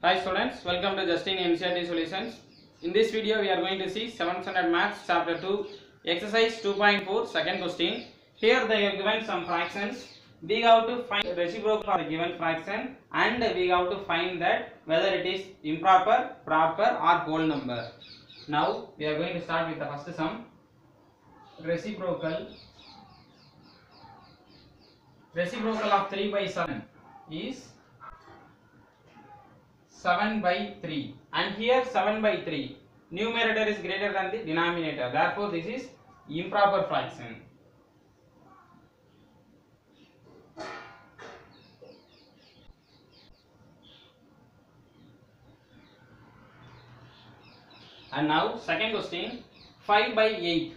Hi students, welcome to Justin NCERT Solutions. In this video, we are going to see 7th standard maths chapter 2, exercise 2.4, second question. Here they have given some fractions. We have to find reciprocal for a given fraction and we have to find that whether it is improper, proper or whole number. Now we are going to start with the first sum. Reciprocal of 3 by 7 is 7 by 3, and here 7 by 3 numerator is greater than the denominator, therefore this is improper fraction. And now second question, 5 by 8.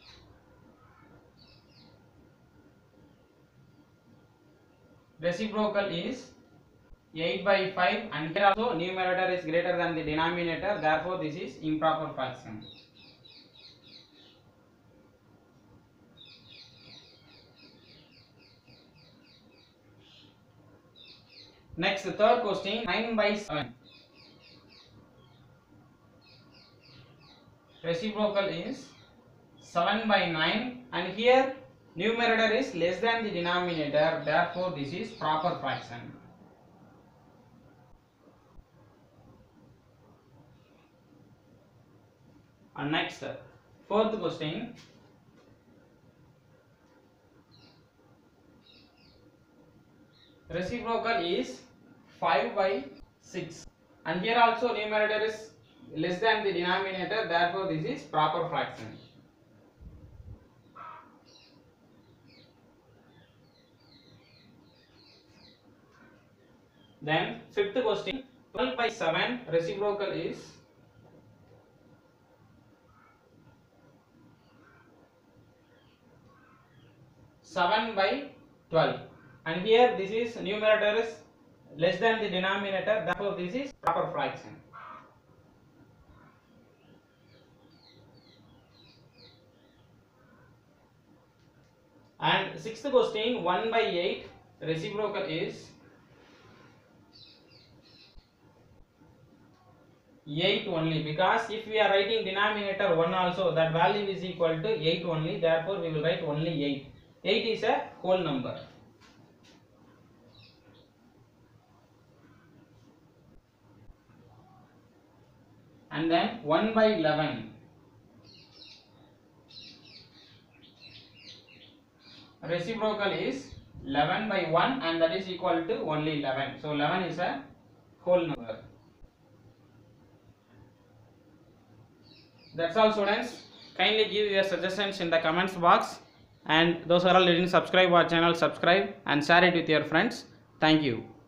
Reciprocal is 8 by 5, and here also numerator is greater than the denominator, therefore this is improper fraction. Next, third question, 9 by 7. Reciprocal is 7 by 9, and here numerator is less than the denominator, therefore this is proper fraction. And next, fourth question, reciprocal is 5 by 6, and here also numerator is less than the denominator, therefore this is proper fraction. Then fifth question, 12 by 7, reciprocal is 7 by 12, and here this is numerator is less than the denominator, therefore this is proper fraction. And sixth question, 1 by 8, reciprocal is 8 only, because if we are writing denominator 1 also, that value is equal to 8 only, therefore we will write only 8. 8 is a whole number. And then 1 by 11. Reciprocal is 11 by 1, and that is equal to only 11. So 11 is a whole number. That's all students. Kindly give your suggestions in the comments box. And those who are already subscribe our channel, subscribe and share it with your friends. Thank you.